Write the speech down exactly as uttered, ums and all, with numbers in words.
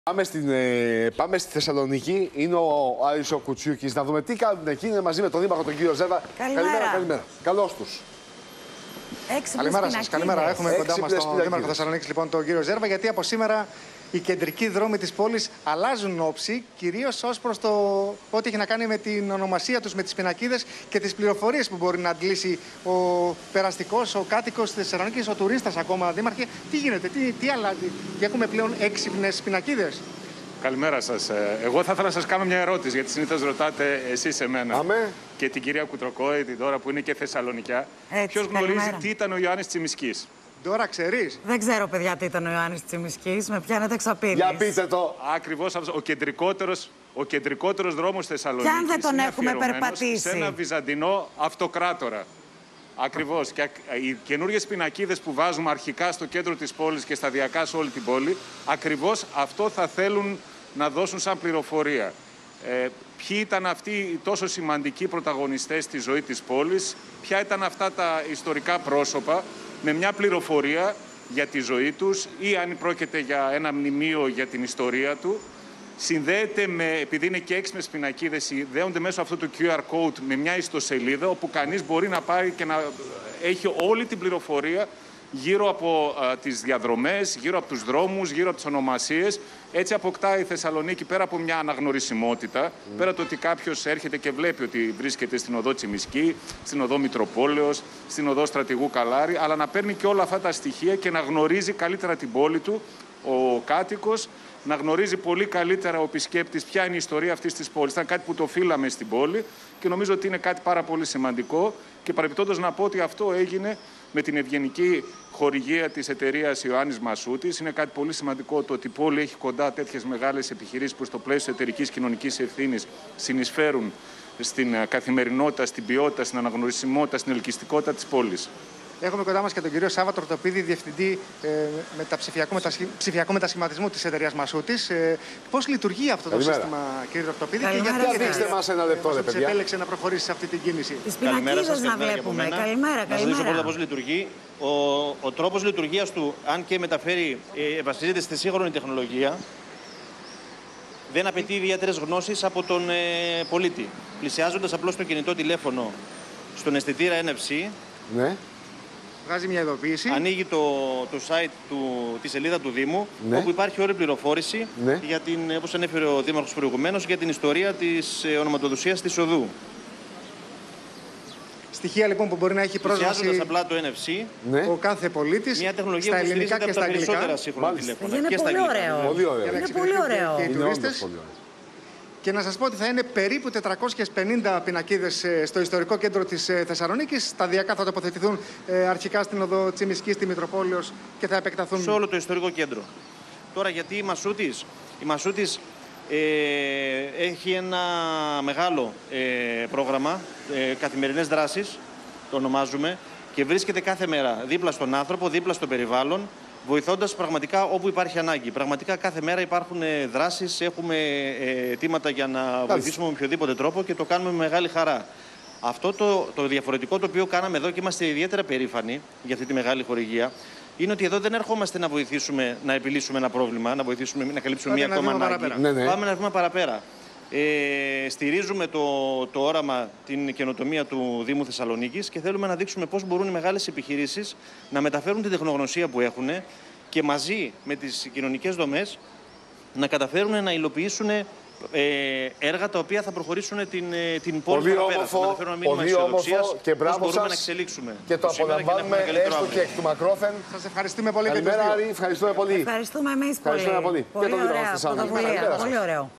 Πάμε, στην, ε, πάμε στη Θεσσαλονίκη. Είναι ο Άρης ο Κουτσιούκης. Να δούμε τι κάνουν εκεί. Είναι μαζί με τον Δήμαρχο τον κύριο Ζέρβα. Καλημέρα. Καλημέρα. καλημέρα. Καλώς τους. Καλημέρα σας. Καλημέρα. Έχουμε κοντά μας τον Δήμαρχο Θεσσαλονίκης, λοιπόν, τον κύριο Ζέρβα, γιατί από σήμερα οι κεντρικοί δρόμοι της πόλης αλλάζουν όψη, κυρίως ως προς το ό,τι έχει να κάνει με την ονομασία τους, με τις πινακίδες και τις πληροφορίες που μπορεί να αντλήσει ο περαστικός, ο κάτοικος της Θεσσαλονίκης, ο τουρίστας ακόμα. Δήμαρχε, τι γίνεται, τι, τι αλλάζει, και έχουμε πλέον έξυπνες πινακίδες. Καλημέρα σας. Εγώ θα ήθελα να σας κάνω μια ερώτηση, γιατί συνήθως ρωτάτε εσείς εμένα. Άμε. Και την κυρία Κουτροκόη, την τώρα που είναι και Θεσσαλονικιά. Έτσι, ποιος γνωρίζει καλημέρα. τι ήταν ο Ιωάννης Τσιμισκής? Τώρα ξέρεις. Δεν ξέρω, παιδιά, τι ήταν ο Ιωάννης Τσιμισκής. Με πιάνετε εξαπίνης. Για πείτε το. Ακριβώς αυτός, ο κεντρικότερος, ο κεντρικότερος δρόμος Θεσσαλονίκης. Κι αν δεν τον είναι έχουμε αφιερωμένος περπατήσει. σε ένα βυζαντινό αυτοκράτορα. Ακριβώς. Και οι καινούργιες πινακίδες που βάζουμε αρχικά στο κέντρο της πόλης και σταδιακά σε όλη την πόλη, ακριβώς αυτό θα θέλουν να δώσουν σαν πληροφορία. Ε, ποιοι ήταν αυτοί οι τόσο σημαντικοί πρωταγωνιστές στη ζωή της πόλης, ποια ήταν αυτά τα ιστορικά πρόσωπα, με μια πληροφορία για τη ζωή τους ή αν πρόκειται για ένα μνημείο για την ιστορία του. Συνδέεται με, επειδή είναι και έξυπνες πινακίδες, συνδέονται μέσω αυτού του κιου αρ code με μια ιστοσελίδα όπου κανείς μπορεί να πάρει και να έχει όλη την πληροφορία γύρω από α, τις διαδρομές, γύρω από τους δρόμους, γύρω από τις ονομασίες. Έτσι αποκτάει η Θεσσαλονίκη, πέρα από μια αναγνωρισιμότητα, mm. πέρα το ότι κάποιος έρχεται και βλέπει ότι βρίσκεται στην οδό Τσιμισκή, στην οδό Μητροπόλεως, στην οδό Στρατηγού Καλάρη, αλλά να παίρνει και όλα αυτά τα στοιχεία και να γνωρίζει καλύτερα την πόλη του, ο κάτοικος, να γνωρίζει πολύ καλύτερα ο επισκέπτης ποια είναι η ιστορία αυτής της πόλης. Ήταν κάτι που το φύλαμε στην πόλη και νομίζω ότι είναι κάτι πάρα πολύ σημαντικό. Και παρεμπιπτόντως να πω ότι αυτό έγινε με την ευγενική χορηγία της εταιρείας Ιωάννης Μασούτης. Είναι κάτι πολύ σημαντικό το ότι η πόλη έχει κοντά τέτοιες μεγάλες επιχειρήσεις που στο πλαίσιο εταιρικής κοινωνικής ευθύνης συνεισφέρουν στην καθημερινότητα, στην ποιότητα, στην αναγνωρισιμότητα, στην ελκυστικότητα της πόλης. Έχουμε κοντά μας και τον κύριο Σάββα Τροτοπίδη, διευθυντή ε, με τα ψηφιακού, μετασχη... ψηφιακού μετασχηματισμού της εταιρείας Μασούτης. Ε, πώς λειτουργεί αυτό το Καλημέρα. σύστημα, κύριε Τροτοπίδη, Καλημέρα. και γιατί Δείξτε μας ένα λεπτό, ρε παιδιά. επέλεξε να προχωρήσει σε αυτή την κίνηση? Τις πινακίδες να βλέπουμε. Καλημέρα, Να σας δείξω πρώτα καλημέρα. πώς λειτουργεί. Ο, ο τρόπος λειτουργίας του, αν και μεταφέρει, ε, βασίζεται στη σύγχρονη τεχνολογία, δεν απαιτεί ιδιαίτερες γνώσεις από τον ε, πολίτη. Πλησιάζοντας απλώς το κινητό τηλέφωνο στον αισθητήρα εν εφ σι, Ναι. Βγάζει μια ειδοποίηση. ανοίγει το, το site, του, τη σελίδα του Δήμου, Ναι. όπου υπάρχει όλη πληροφόρηση, Ναι. για την, όπως ανέφερε ο Δήμαρχος προηγουμένως, για την ιστορία της ε, ονοματοδοσίας της οδού. Στοιχεία λοιπόν που μπορεί να έχει πρόσβαση Πλησιάζοντας απλά το εν εφ σι, Ναι. ο κάθε πολίτης, μια τεχνολογία στα που ελληνικά στηρίζεται και από στα τα αγγλικά. περισσότερα σύγχρονα Μάλιστα. τηλέφωνα. Είναι Και στα πολύ αγγλικά. ωραίο. Πολύ ωραίο. Για να Είναι εξυπηρετούν πολύ ωραίο. και οι Είναι τουρίστες. όντως πολύ ωραίο. Και να σας πω ότι θα είναι περίπου τετρακόσιες πενήντα πινακίδες ε, στο ιστορικό κέντρο της ε, Θεσσαλονίκης. Σταδιακά θα τοποθετηθούν ε, αρχικά στην οδό Τσιμισκή, στη Μητροπόλεως, και θα επεκταθούν. Σε όλο το ιστορικό κέντρο. Τώρα, γιατί η Μασούτης? Η Μασούτης ε, έχει ένα μεγάλο ε, πρόγραμμα, ε, καθημερινές δράσεις, το ονομάζουμε, και βρίσκεται κάθε μέρα δίπλα στον άνθρωπο, δίπλα στο περιβάλλον, βοηθώντας πραγματικά όπου υπάρχει ανάγκη. Πραγματικά κάθε μέρα υπάρχουν ε, δράσεις, έχουμε ε, αιτήματα για να βοηθήσουμε με οποιοδήποτε τρόπο και το κάνουμε με μεγάλη χαρά. Αυτό το, το διαφορετικό το οποίο κάναμε εδώ, και είμαστε ιδιαίτερα περήφανοι για αυτή τη μεγάλη χορηγία, είναι ότι εδώ δεν ερχόμαστε να βοηθήσουμε να επιλύσουμε ένα πρόβλημα, να βοηθήσουμε να καλύψουμε Πάτε μία ένα ακόμα βήμα ανάγκη. παραπέρα. Ναι, ναι. Πάμε ένα βήμα παραπέρα. Ε, στηρίζουμε το, το όραμα, την καινοτομία του Δήμου Θεσσαλονίκης, και θέλουμε να δείξουμε πώς μπορούν οι μεγάλες επιχειρήσεις να μεταφέρουν την τεχνογνωσία που έχουν και μαζί με τις κοινωνικές δομές να καταφέρουν να υλοποιήσουν ε, έργα τα οποία θα προχωρήσουν την, την πόλη Πολύ παραπέρα. όμορφο, Θα μεταφέρουν ένα μήνυμα πολύ αισιοδοξίας, όμορφο και πώς μπράβο μπορούμε σας. να εξελίξουμε. Και το σήμερα και να έχουμε απολαμβάνουμε μεγαλύτερο έστω και αύριο. εκ του μακρόθεν. Σας ευχαριστούμε πολύ. και τους Καλημέρα, δύο. Άρη. Ευχαριστούμε πολύ. Ευχαριστούμε εμείς πολύ. Ευχαριστούμε πολύ. Και Πολύ τον Δήμαρχο ωραία της Θεσσαλονίκης. πρωτοβουλία. Καλημέρα σας. Πολύ ωραίο.